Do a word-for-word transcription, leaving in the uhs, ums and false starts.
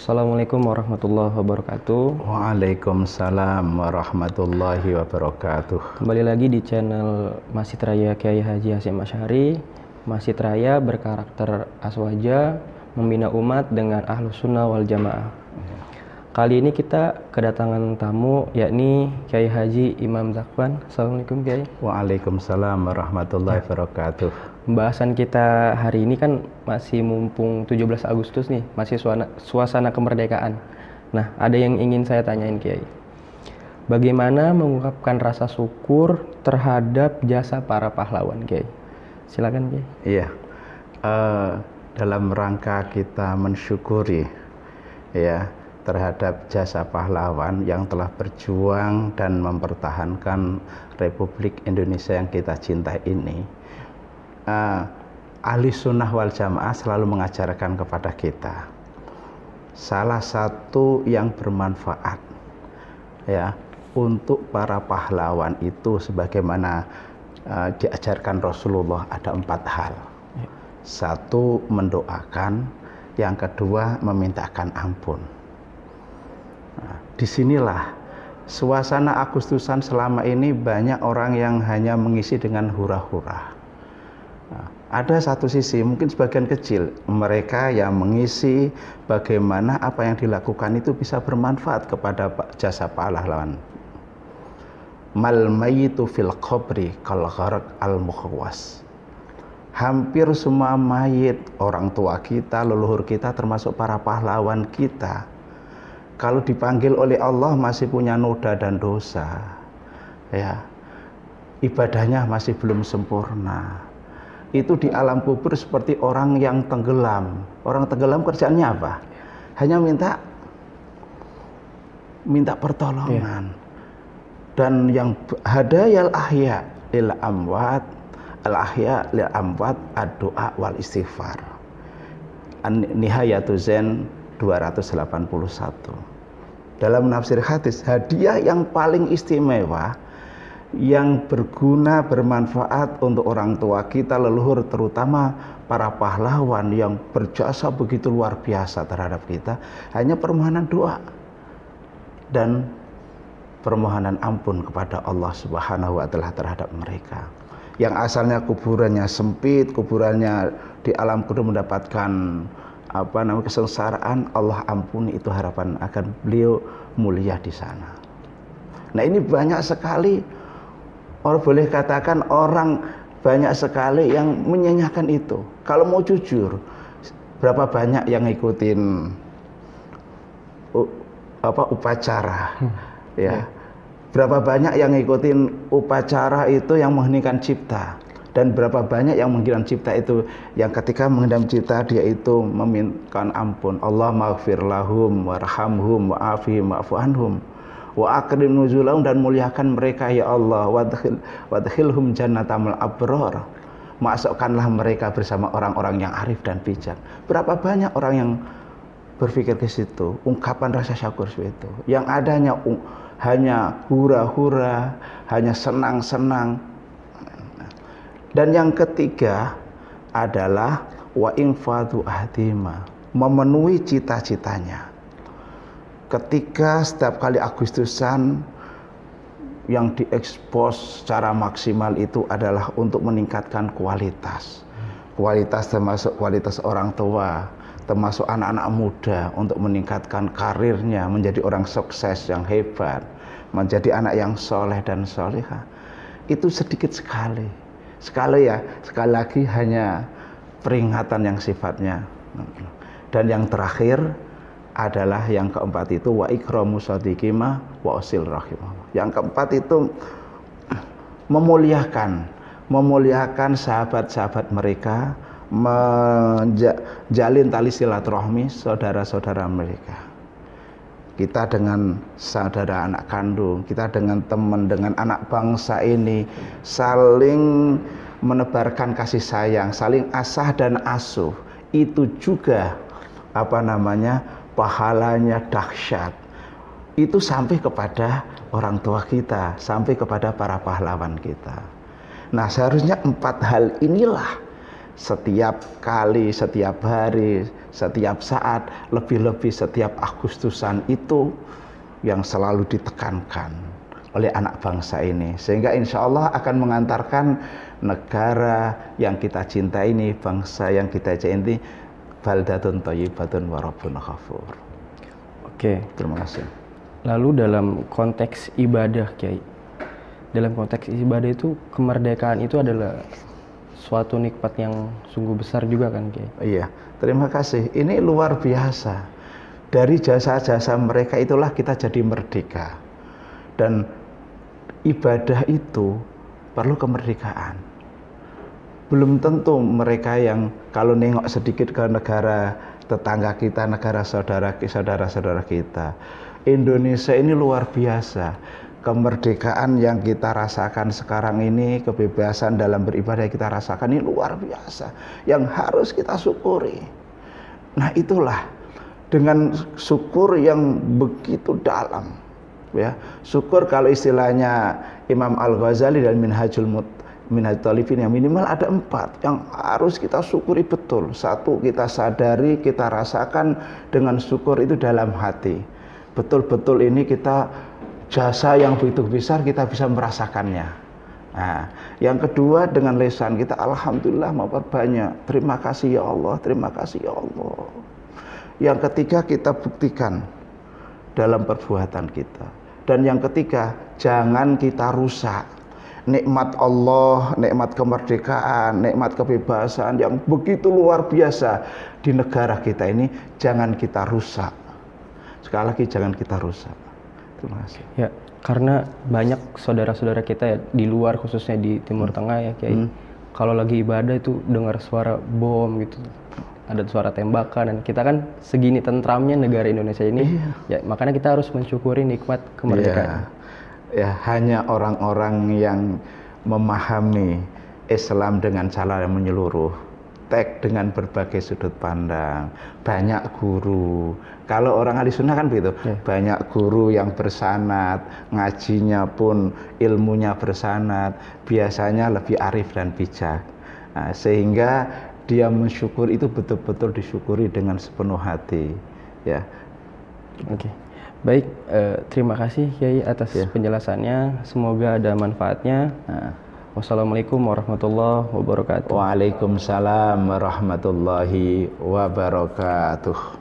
Assalamualaikum warahmatullahi wabarakatuh. Waalaikumsalam warahmatullahi wabarakatuh. Kembali lagi di channel Masjid Raya Kiai Haji Hasyim Asy'ari. Masjid Raya berkarakter aswaja, membina umat dengan ahlus sunnah wal jamaah. Kali ini kita kedatangan tamu, yakni Kiai Haji Imam Zakwan. Assalamualaikum Kiai. Waalaikumsalam warahmatullahi wabarakatuh. Pembahasan kita hari ini kan masih mumpung tujuh belas Agustus nih, masih suasana, suasana kemerdekaan. Nah, ada yang ingin saya tanyain Kiai. Bagaimana mengungkapkan rasa syukur terhadap jasa para pahlawan Kiai? Silakan Kiai. Iya, uh, dalam rangka kita mensyukuri ya terhadap jasa pahlawan yang telah berjuang dan mempertahankan Republik Indonesia yang kita cintai ini. Uh, ahli sunnah wal jamaah selalu mengajarkan kepada kita salah satu yang bermanfaat ya untuk para pahlawan itu sebagaimana uh, diajarkan Rasulullah ada empat hal. Satu, mendoakan. Yang kedua, memintakan ampun. Nah, disinilah suasana Agustusan selama ini banyak orang yang hanya mengisi dengan hura-hura. Nah, ada satu sisi mungkin sebagian kecil mereka yang mengisi bagaimana apa yang dilakukan itu bisa bermanfaat kepada jasa pahlawan. Mal mayyitu fil qabri kal gharq al mukhwas. Hampir semua mayit orang tua kita, leluhur kita termasuk para pahlawan kita, kalau dipanggil oleh Allah masih punya noda dan dosa. Ya. Ibadahnya masih belum sempurna. Itu di alam kubur seperti orang yang tenggelam. Orang tenggelam kerjaannya apa? Hanya minta minta pertolongan. Yeah. Dan yang hadayal ahya lil amwat, al ahya lil amwat ad-du'a wal istighfar. Nihayatu Zen dua ratus delapan puluh satu. Dalam nafsir hadis, hadiah yang paling istimewa yang berguna, bermanfaat untuk orang tua kita, leluhur, terutama para pahlawan yang berjasa begitu luar biasa terhadap kita, hanya permohonan doa dan permohonan ampun kepada Allah Subhanahu wa Ta'ala terhadap mereka. Yang asalnya kuburannya sempit, kuburannya di alam kubur mendapatkan apa namanya kesengsaraan, Allah ampuni, itu harapan akan beliau mulia di sana. Nah, ini banyak sekali. Orang boleh katakan orang banyak sekali yang menyanyikan itu. Kalau mau jujur, berapa banyak yang ngikutin uh, apa upacara, hmm. ya? Berapa banyak yang ngikutin upacara itu yang mengheningkan cipta, dan berapa banyak yang mengheningkan cipta itu yang ketika menghendam cipta dia itu memintakan ampun. Allah maghfir lahum warhamhum wa'afihim wa'fu anhum wa akrim nuzulahum, dan muliakan mereka ya Allah, wadkhil wadkhilhum jannatal abrar, masukkanlah mereka bersama orang-orang yang arif dan bijak. Berapa banyak orang yang berpikir ke situ, ungkapan rasa syukur itu, yang adanya um, hanya hura-hura, hanya senang-senang. Dan yang ketiga adalah wa infadu ahdima, memenuhi cita-citanya. Ketika setiap kali Agustusan yang diekspos secara maksimal itu adalah untuk meningkatkan kualitas. Kualitas termasuk kualitas orang tua, termasuk anak-anak muda untuk meningkatkan karirnya, menjadi orang sukses yang hebat, menjadi anak yang soleh dan soleha. Itu sedikit sekali. Sekali ya, sekali lagi hanya peringatan yang sifatnya. Dan yang terakhir adalah yang keempat itu wa ikramu shadiqima wa usil rahimah. Yang keempat itu memuliakan, memuliakan sahabat-sahabat mereka, menjalin tali silaturahmi saudara-saudara mereka. Kita dengan saudara anak kandung, kita dengan teman, dengan anak bangsa ini saling menebarkan kasih sayang, saling asah dan asuh. Itu juga apa namanya pahalanya dahsyat. Itu sampai kepada orang tua kita, sampai kepada para pahlawan kita. Nah, seharusnya empat hal inilah setiap kali, setiap hari, setiap saat, lebih-lebih setiap Agustusan itu yang selalu ditekankan oleh anak bangsa ini, sehingga insya Allah akan mengantarkan negara yang kita cinta ini, bangsa yang kita cintai, baldatun thayyibatun wa rabbun ghafur. Oke, terima kasih. Lalu dalam konteks ibadah, Kiai, dalam konteks ibadah itu kemerdekaan itu adalah suatu nikmat yang sungguh besar juga kan, Kiai? Iya, terima kasih. Ini luar biasa. Dari jasa-jasa mereka itulah kita jadi merdeka. Dan ibadah itu perlu kemerdekaan. Belum tentu mereka yang kalau nengok sedikit ke negara tetangga kita, negara saudara saudara-saudara kita. Indonesia ini luar biasa. Kemerdekaan yang kita rasakan sekarang ini, kebebasan dalam beribadah yang kita rasakan ini luar biasa, yang harus kita syukuri. Nah, itulah dengan syukur yang begitu dalam, ya. Syukur kalau istilahnya Imam Al-Ghazali dan Minhajul Mut Minhajul Talibin yang minimal ada empat yang harus kita syukuri betul. Satu, kita sadari, kita rasakan dengan syukur itu dalam hati. Betul-betul ini kita jasa yang begitu besar kita bisa merasakannya. Nah, yang kedua dengan lisan kita alhamdulillah memperbanyak. Terima kasih ya Allah, terima kasih ya Allah. Yang ketiga kita buktikan dalam perbuatan kita. Dan yang ketiga jangan kita rusak nikmat Allah, nikmat kemerdekaan, nikmat kebebasan yang begitu luar biasa di negara kita ini, jangan kita rusak. Sekali lagi jangan kita rusak. Terima kasih. Ya, karena banyak saudara-saudara kita ya di luar, khususnya di Timur hmm. Tengah ya, Kiai. Hmm. Kalau lagi ibadah itu dengar suara bom gitu, ada suara tembakan, dan kita kan segini tentramnya negara Indonesia ini, iya. Ya makanya kita harus mensyukuri nikmat kemerdekaan. Iya. Ya, hanya orang-orang yang memahami Islam dengan cara yang menyeluruh, tek dengan berbagai sudut pandang, banyak guru. Kalau orang ahli sunnah kan begitu, ya. Banyak guru yang bersanad, ngajinya pun ilmunya bersanad, biasanya lebih arif dan bijak. Nah, sehingga dia mensyukur itu betul-betul disyukuri dengan sepenuh hati, ya. Oke. Baik, eh, terima kasih Kiai atas ya. penjelasannya. Semoga ada manfaatnya. Nah, wassalamualaikum warahmatullahi wabarakatuh. Waalaikumsalam warahmatullahi wabarakatuh.